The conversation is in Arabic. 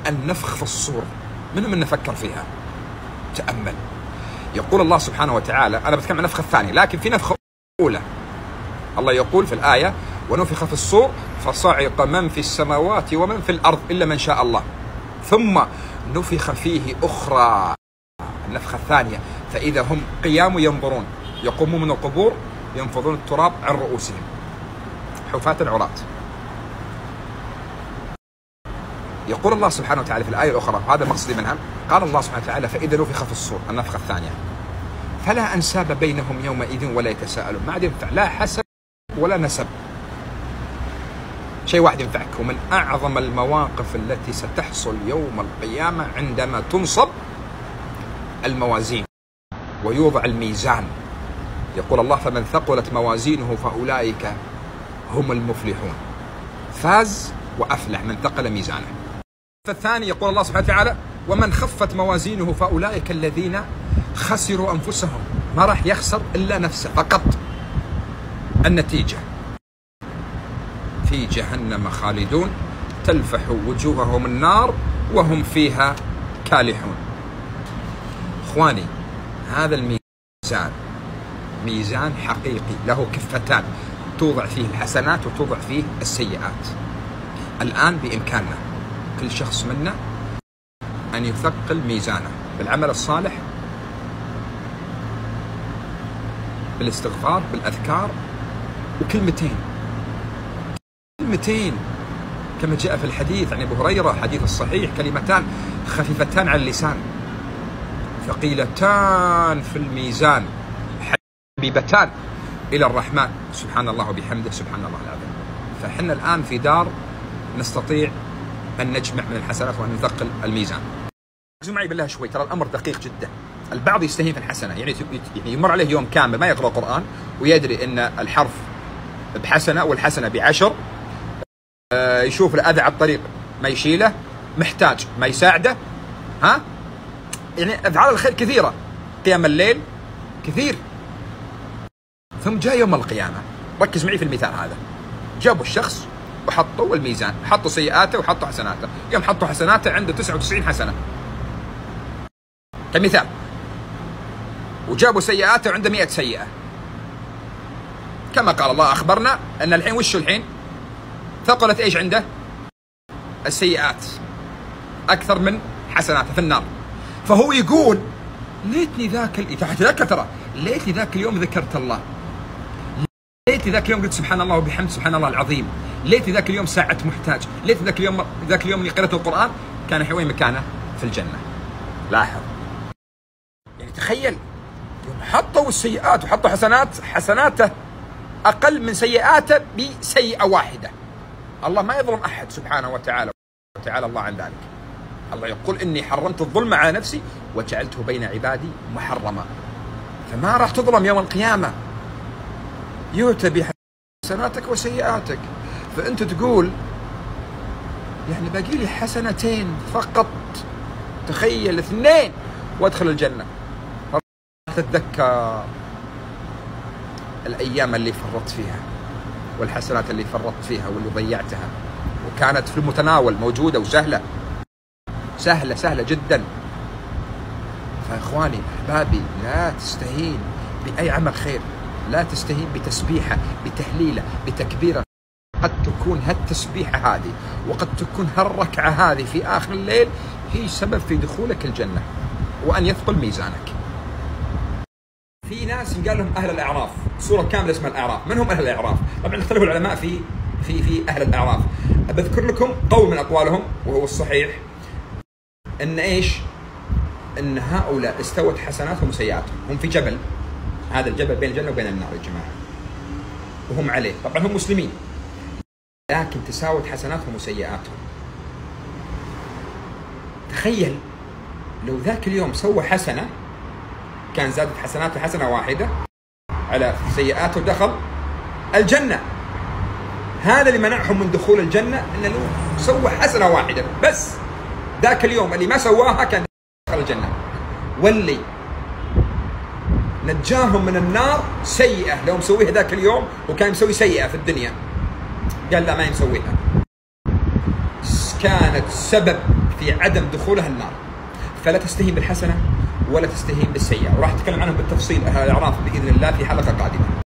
النفخ في الصور. من نفكر فيها؟ تأمل. يقول الله سبحانه وتعالى، أنا بتكلم عن النفخة الثانية، لكن في نفخة أولى. الله يقول في الآية: ونفخ في الصور فصعق من في السماوات ومن في الأرض إلا من شاء الله ثم نفخ فيه أخرى، النفخة الثانية، فإذا هم قيام ينظرون، يقومون من القبور ينفضون التراب عن رؤوسهم حفاة عراة. يقول الله سبحانه وتعالى في الآية الأخرى، هذا مقصدي منها، قال الله سبحانه وتعالى: فإذا نفخ في الصور، النفخة الثانية، فلا أنساب بينهم يومئذ ولا يتساءلون. ما عاد ينفع لا حسب ولا نسب، شيء واحد ينفعك. ومن أعظم المواقف التي ستحصل يوم القيامة عندما تنصب الموازين ويوضع الميزان. يقول الله: فمن ثقلت موازينه فأولئك هم المفلحون. فاز وأفلح من ثقل ميزانه. فالثاني يقول الله سبحانه وتعالى: ومن خفت موازينه فأولئك الذين خسروا أنفسهم. ما راح يخسر إلا نفسه فقط. النتيجة: في جهنم خالدون تلفح وجوههم النار وهم فيها كالحون. إخواني، هذا الميزان ميزان حقيقي له كفتان، توضع فيه الحسنات وتوضع فيه السيئات. الآن بإمكاننا كل شخص منا أن يثقل ميزانه بالعمل الصالح، بالاستغفار، بالأذكار، وكلمتين كما جاء في الحديث عن أبو هريرة، حديث الصحيح: كلمتان خفيفتان على اللسان ثقيلتان في الميزان حبيبتان إلى الرحمن، سبحان الله وبحمده سبحان الله العظيم. فحنا الآن في دار نستطيع أن نجمع من الحسنات وأن نثقل الميزان. ركزوا معي بالله شوي، ترى الأمر دقيق جدا. البعض يستهين في الحسنة، يعني يمر عليه يوم كامل ما يقرأ قرآن ويدري أن الحرف بحسنة والحسنة ب10، يشوف الأذى على الطريق ما يشيله، محتاج ما يساعده، يعني أفعال الخير كثيرة، قيام الليل كثير. ثم جاء يوم القيامة، ركز معي في المثال هذا، جابوا الشخص وحطوا الميزان، حطوا سيئاته وحطوا حسناته. يوم حطوا حسناته عنده 99 حسنة كمثال، وجابوا سيئاته وعنده 100 سيئة. كما قال الله أخبرنا أن الحين وش الحين ثقلت إيش عنده؟ السيئات أكثر من حسناته في النار. فهو يقول: ليتني ترى ليتني ذاك اليوم ذكرت الله، ليتني ذاك اليوم قلت سبحان الله وبحمد سبحان الله العظيم، ليتني ذاك اليوم ساعدت محتاج، ليتني ذاك اليوم اللي قرأت القرآن كان وين مكانه؟ في الجنة. لاحظ، يعني تخيل يوم حطوا السيئات وحطوا حسناته أقل من سيئاته بسيئة واحدة. الله ما يظلم أحد سبحانه وتعالى، وتعالى الله عن ذلك. الله يقول: إني حرمت الظلم على نفسي وجعلته بين عبادي محرما. فما راح تظلم يوم القيامة، يؤتى بحسناتك وسيئاتك. فأنت تقول يعني باقي لي حسنتين فقط، تخيل 2 وادخل الجنة. تتذكر الأيام اللي فرطت فيها والحسنات اللي فرطت فيها واللي ضيعتها، وكانت في المتناول موجودة وسهلة سهلة جدا. فإخواني أحبابي، لا تستهين بأي عمل خير، لا تستهين بتسبيحة، بتهليلة، بتكبيرة. قد تكون هالتسبيحة هذه وقد تكون هالركعة هذه في آخر الليل هي سبب في دخولك الجنة وأن يثقل ميزانك. في ناس قال لهم أهل الأعراف، سورة كاملة اسمها الأعراف. من هم أهل الأعراف؟ طبعا اختلفوا العلماء في أهل الأعراف. بذكر لكم قول من أقوالهم وهو الصحيح، أن إيش؟ أن هؤلاء استوت حسناتهم وسيئاتهم. هم في جبل، هذا الجبل بين الجنة وبين النار يا جماعة، وهم عليه. طبعا هم مسلمين، لكن تساوت حسناتهم وسيئاتهم. تخيل لو ذاك اليوم سوى حسنة كان زادت حسناته حسنة واحدة على سيئاته ودخل الجنة. هذا اللي منعهم من دخول الجنة، إنه لو سوى حسنة واحدة بس ذاك اليوم اللي ما سواها كان دخل الجنة. واللي نجاهم من النار سيئة لو مسويها ذاك اليوم وكان مسوي سيئة في الدنيا، قال لا ما يسويها، كانت سبب في عدم دخولها النار. فلا تستهين بالحسنة ولا تستهين بالسيئة، وراح أتكلم عنهم بالتفصيل أهل الأعراف بإذن الله في حلقة قادمة.